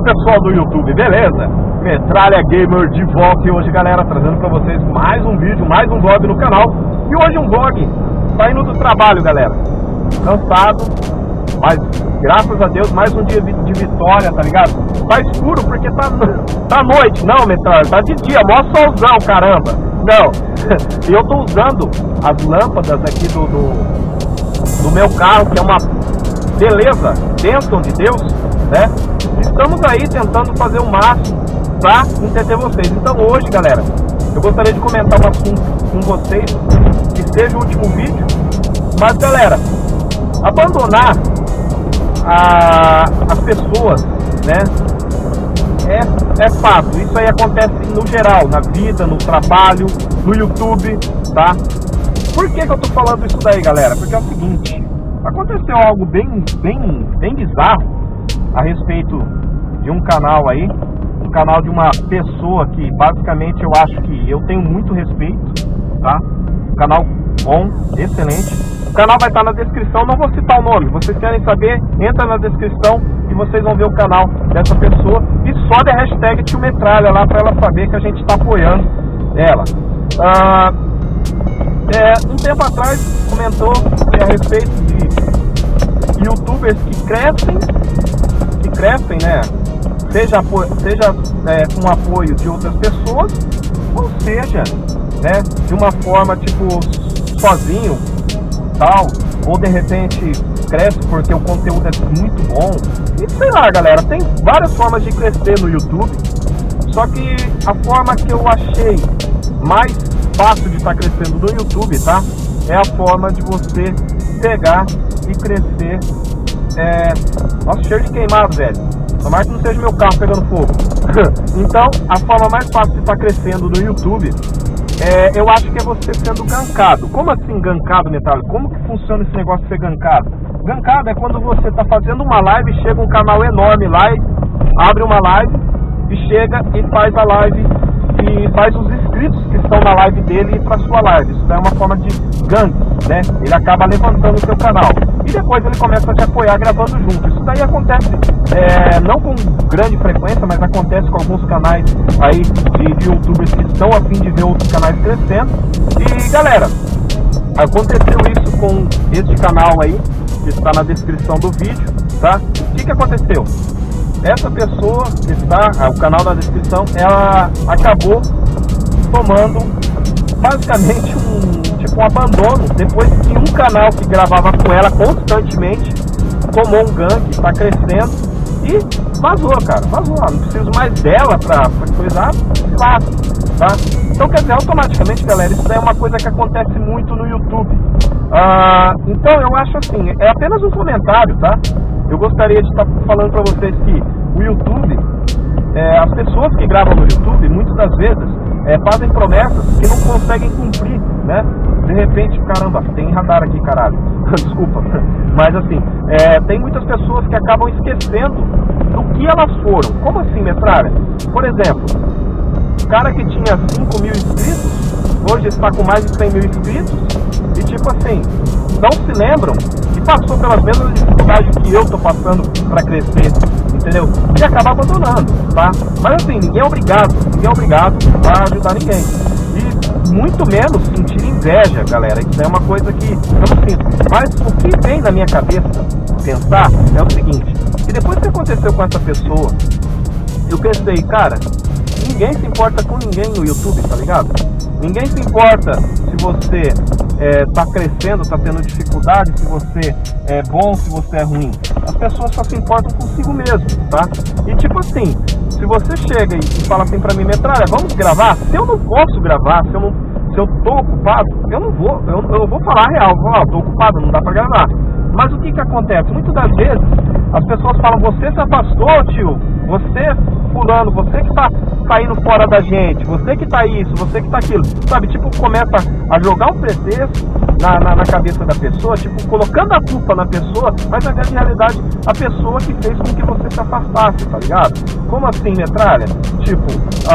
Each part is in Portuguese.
pessoal do YouTube, beleza? Metralha Gamer de volta e hoje, galera, trazendo pra vocês mais um vídeo, mais um vlog no canal. E hoje um vlog saindo do trabalho, galera. Cansado, mas graças a Deus mais um dia de vitória, tá ligado? Tá escuro porque tá noite, não, Metralha, tá de dia, mó solzão, caramba. Não, e eu tô usando as lâmpadas aqui do meu carro, que é uma beleza, bênção de Deus, né? Estamos aí tentando fazer o máximo pra entender vocês. Então hoje, galera, eu gostaria de comentar um assunto com vocês, que seja o último vídeo. Mas, galera, abandonar as pessoas, né, é fato. Isso aí acontece no geral, na vida, no trabalho, no YouTube, tá? Por que eu tô falando isso daí, galera? Porque é o seguinte, aconteceu algo bem bizarro a respeito de um canal aí, um canal de uma pessoa que basicamente eu acho que eu tenho muito respeito, tá? Um canal bom, excelente. O canal vai estar na descrição, não vou citar o nome. Vocês querem saber? Entra na descrição e vocês vão ver o canal dessa pessoa. E sobe a hashtag Tio Metralha lá para ela saber que a gente está apoiando ela. Um tempo atrás comentou a respeito de youtubers que crescem, né? Seja com apoio de outras pessoas, ou seja, né, de uma forma tipo sozinho, tal, ou de repente cresce porque o conteúdo é muito bom. E sei lá, galera, tem várias formas de crescer no YouTube. Só que a forma que eu achei mais fácil de estar crescendo no YouTube, tá? É a forma de você pegar e crescer. Nossa, cheiro de queimado, velho. Tomara que não seja meu carro pegando fogo. Então, a forma mais fácil de estar crescendo no YouTube, eu acho que é você sendo gankado. Como assim gankado, Metralha? Como que funciona esse negócio de ser gankado? Gankado é quando você está fazendo uma live, chega um canal enorme lá e abre uma live e chega e faz a live e faz os inscritos que estão na live dele ir para sua live. Isso é uma forma de gank, né? Ele acaba levantando o seu canal e depois ele começa a te apoiar gravando junto. Isso daí acontece não com grande frequência, mas acontece com alguns canais aí de youtubers que estão a fim de ver outros canais crescendo. E galera, aconteceu isso com este canal aí, que está na descrição do vídeo, tá? O que aconteceu? Essa pessoa que está, o canal na descrição, ela acabou tomando basicamente um abandono, depois que um canal que gravava com ela constantemente tomou um gank, está crescendo e vazou, cara, vazou. Não preciso mais dela pra coisar, tá? Então, quer dizer, automaticamente, galera, isso daí é uma coisa que acontece muito no YouTube. Então, eu acho assim, é apenas um comentário, tá? Eu gostaria de estar falando pra vocês que o YouTube, as pessoas que gravam no YouTube, muitas das vezes, fazem promessas que não conseguem cumprir, né? De repente, caramba, tem radar aqui, caralho. Desculpa, mas assim, tem muitas pessoas que acabam esquecendo do que elas foram. Como assim, Metralha? Por exemplo, o cara que tinha 5 mil inscritos, hoje está com mais de 100 mil inscritos, e tipo assim, não se lembram que passou pelas mesmas dificuldades que eu tô passando para crescer, entendeu? E acaba abandonando, tá? Mas assim, ninguém é obrigado a ajudar ninguém. E muito menos sentir inveja, galera. Isso é uma coisa que eu não sinto. Mas o que vem na minha cabeça pensar é o seguinte, que depois que aconteceu com essa pessoa, eu pensei, cara, ninguém se importa com ninguém no YouTube, tá ligado? Ninguém se importa se você tá crescendo, tá tendo dificuldade, se você é bom, se você é ruim. As pessoas só se importam consigo mesmo, tá? E tipo assim, se você chega e fala assim pra mim, Metralha, vamos gravar? Se eu não posso gravar, se eu tô ocupado, eu não vou falar a real, vou falar, tô ocupado, não dá pra gravar. Mas o que acontece? Muitas das vezes as pessoas falam, você se afastou, tio, você fulano, você que tá indo fora da gente, você que tá isso, você que tá aquilo, sabe? Tipo, começa a jogar um pretexto na cabeça da pessoa, tipo, colocando a culpa na pessoa, mas na realidade a pessoa que fez com que você se afastasse, tá ligado? Como assim, Metralha? Tipo,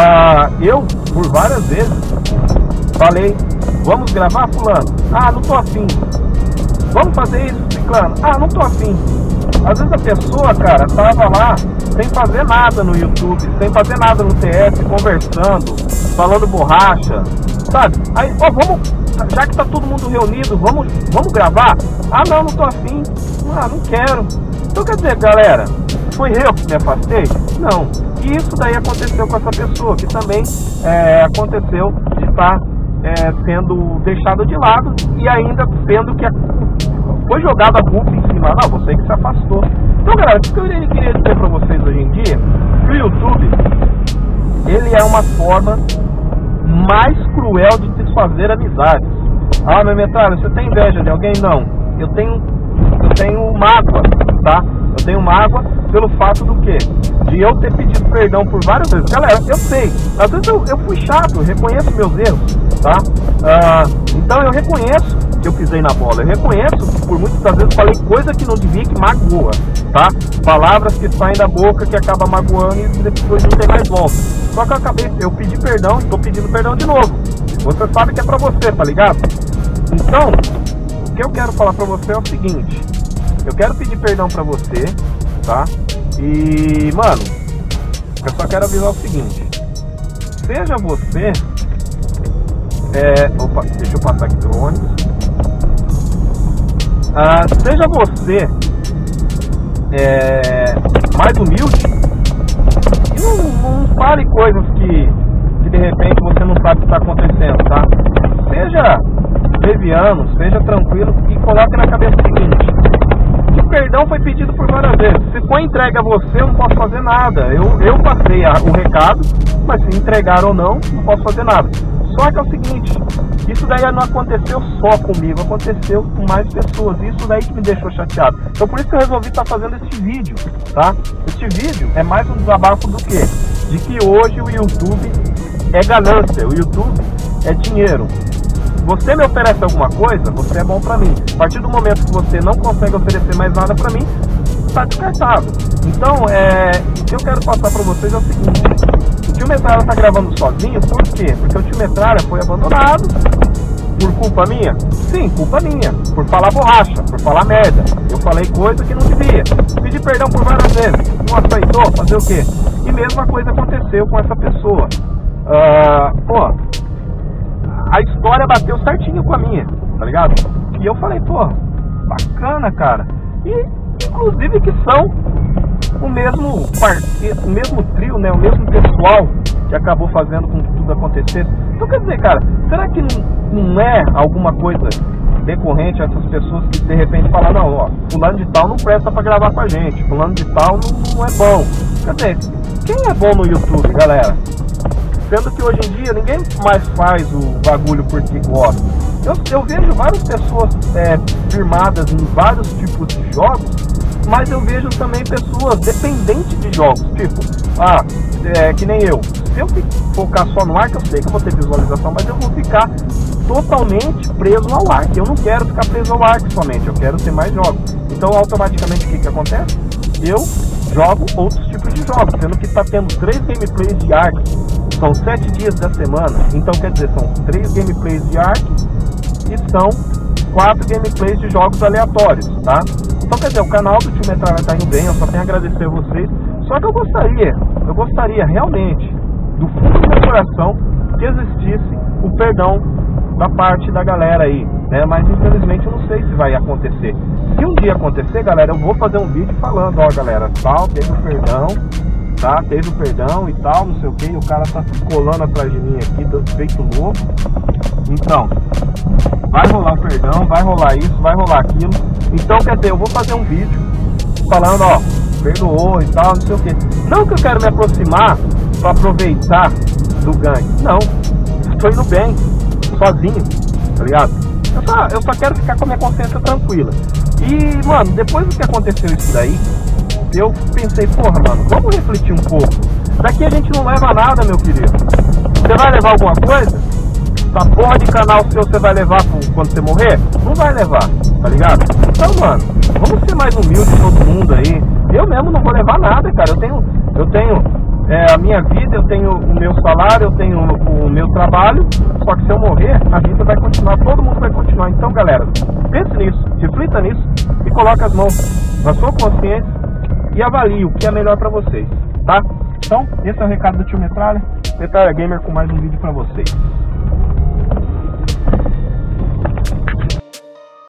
eu, por várias vezes, falei, vamos gravar, fulano? Ah, não tô afim. Vamos fazer isso, ciclano? Ah, não tô afim. Às vezes a pessoa, cara, tava lá sem fazer nada no YouTube, sem fazer nada no TS, conversando, falando borracha, sabe? Aí, ó, vamos, já que tá todo mundo reunido, vamos gravar? Ah, não tô afim. Ah, não quero. Então, quer dizer, galera, foi eu que me afastei? Não. E isso daí aconteceu com essa pessoa, que também aconteceu de estar sendo deixado de lado e ainda sendo que foi jogada a culpa em cima. Não, você que se afastou. Então, galera, o que eu queria dizer pra vocês hoje em dia, que o YouTube, ele é uma forma mais cruel de desfazer amizades. Ah, meu metralha, você tem inveja de alguém? Não. Eu tenho mágoa, tá? Eu tenho mágoa pelo fato do quê? De eu ter pedido perdão por várias vezes. Galera, eu sei, às vezes eu fui chato, eu reconheço meus erros, tá? Então eu reconheço que eu pisei na bola, eu reconheço que por muitas vezes falei coisa que não devia, que magoa, tá? Palavras que saem da boca que acaba magoando e depois não tem mais volta. Só que eu pedi perdão, estou pedindo perdão de novo. Você sabe que é pra você, tá ligado? Então, o que eu quero falar pra você é o seguinte: eu quero pedir perdão pra você, tá? E, mano, eu só quero avisar o seguinte: seja você, opa, deixa eu passar aqui pelo ônibus. Seja você mais humilde e não fale coisas que de repente você não sabe o que está acontecendo, tá? Seja leviano, seja tranquilo e coloque na cabeça o seguinte: o perdão foi pedido por várias vezes. Se foi entregue a você, eu não posso fazer nada. Eu passei o recado, mas se entregar ou não posso fazer nada. Só que é o seguinte: isso daí não aconteceu só comigo, aconteceu com mais pessoas. Isso daí que me deixou chateado. Então por isso que eu resolvi estar fazendo este vídeo, tá? Este vídeo é mais um desabafo do quê? De que hoje o YouTube é ganância, o YouTube é dinheiro. Você me oferece alguma coisa, você é bom pra mim. A partir do momento que você não consegue oferecer mais nada pra mim, tá descartado. Então, o que eu quero passar pra vocês é o seguinte: o Tio Metralha tá gravando sozinho, por quê? Porque o Tio Metralha foi abandonado. Por culpa minha? Sim, culpa minha. Por falar borracha, por falar merda. Eu falei coisa que não devia. Pedi perdão por várias vezes. Não aceitou? Fazer o quê? E mesma coisa aconteceu com essa pessoa. A história bateu certinho com a minha, tá ligado? E eu falei, bacana, cara. E inclusive que são o mesmo trio, né? O mesmo pessoal que acabou fazendo com que tudo acontecesse. Então quer dizer, cara, será que não é alguma coisa decorrente a essas pessoas que de repente falam: não, ó, fulano de tal não presta pra gravar com a gente, fulano de tal não é bom. Quer dizer, quem é bom no YouTube, galera? Sendo que hoje em dia ninguém mais faz o bagulho porque gosta. Eu vejo várias pessoas firmadas em vários tipos de jogos, mas eu vejo também pessoas dependentes de jogos. Tipo, que nem eu. Se eu focar só no Ark, eu sei que eu vou ter visualização, mas eu vou ficar totalmente preso ao Ark. Eu não quero ficar preso ao Ark somente, eu quero ter mais jogos. Então automaticamente o que acontece? Eu jogo outros tipos de jogos, sendo que está tendo 3 gameplays de Ark. São 7 dias da semana, então quer dizer, são 3 gameplays de Ark e são 4 gameplays de jogos aleatórios, tá? Então quer dizer, o canal do Tio Metralha tá indo bem, eu só tenho a agradecer a vocês. Só que eu gostaria realmente, do fundo do meu coração, que existisse o perdão da parte da galera aí, né? Mas infelizmente eu não sei se vai acontecer. Se um dia acontecer, galera, eu vou fazer um vídeo falando: ó, galera, tal, teve o perdão, tá? Teve o perdão e tal, não sei o que, e o cara tá colando atrás de mim aqui, feito louco. Então, vai rolar o perdão, vai rolar isso, vai rolar aquilo. Então, quer dizer, eu vou fazer um vídeo falando: ó, perdoou e tal, não sei o que. Não que eu quero me aproximar pra aproveitar do gangue, não. Estou indo bem, sozinho, tá ligado? Eu só quero ficar com a minha consciência tranquila. E, mano, depois do que aconteceu isso daí, eu pensei, mano, vamos refletir um pouco. Daqui a gente não leva nada, meu querido. Você vai levar alguma coisa? Essa porra de canal seu você vai levar quando você morrer? Não vai levar, tá ligado? Então, mano, vamos ser mais humildes todo mundo aí. Eu mesmo não vou levar nada, cara. Eu tenho a minha vida, eu tenho o meu salário, eu tenho o meu trabalho. Só que se eu morrer, a vida vai continuar, todo mundo vai continuar. Então, galera, pense nisso, reflita nisso e coloque as mãos na sua consciência e avalie o que é melhor para vocês, tá? Então, esse é o recado do tio Metralha Gamer com mais um vídeo para vocês.